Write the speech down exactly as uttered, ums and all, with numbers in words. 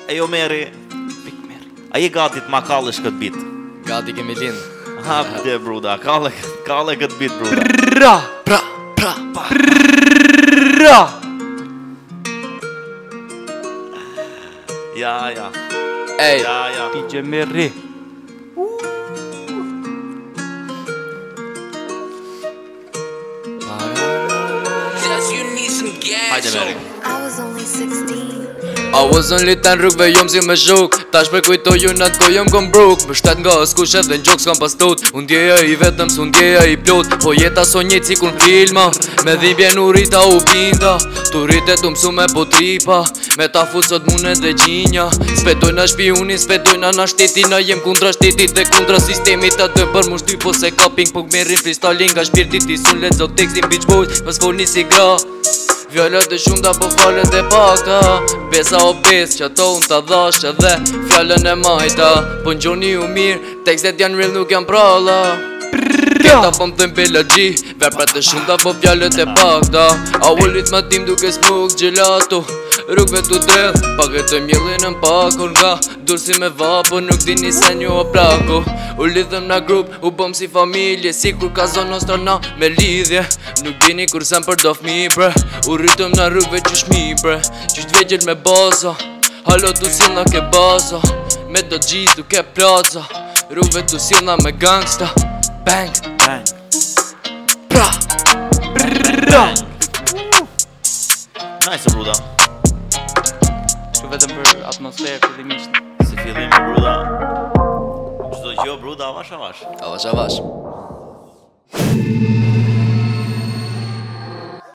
E jo Meri, a je gati t'ma kallësh këtë bit? Gati kemi lind. Ha, dhe bruda, kalle, kalle këtë bit bruda. Pra, pra, pra, pra. Ja, ja, Ej, ja, ja. D J Meri. Hajde Meri. I was only sixteen. I was only ten rrugve jom si me zhuk. Tash për kujtoj ju nat ko jom kom bruk. Më shtet nga skush edhe n'gjok s'kam pas tot. Unë djeja i vetëm s'unë djeja i plot. Po jeta so njët si kun filma. Me dhimbje u rita u binda. Tu rritet u msu me po tripa. Me ta fut sot mune dhe gjinja. Spetojna shpiuni, spetojna na shtetina. Jem kundra shtetit dhe kundra sistemit. Ta dëm për mushty po se kaping. Po gmerin freestyling nga shpirtit i sun. Let's up tekstin bitch boys. Mas folni si gra. Fjallet e shumta po falet e pakta. Besa o bes që ato unë t'a dhash edhe fjallën e majta. Po n'gjoni u mirë, tekstet janë real nuk janë pralla. Keta po m'thëm belagji, veprat e shumta po fjallet e pakta. A u ritma tim duke smuk gelato. Rrugve t'u drell, pagetoj mjellin në pakur nga dursi me vapo, nuk dini se një o plako. U lidhëm na grup, u bëm si familje, si kur ka zonë nostra na me lidhje. Nuk dini kur sem për do fmi bre, u rritëm na rrugve që shmi bre. Qysht vegjel me baza, halo t'u silna ke baza. Me do gjis duke plaza, rrugve t'u silna me gangsta. Bang, Bang. pra, pra. Nice bruda. Që vetëm për atmosferë fillimisht. Si fillim bruda. Çdo gjë bruda avash avash. Avash avash.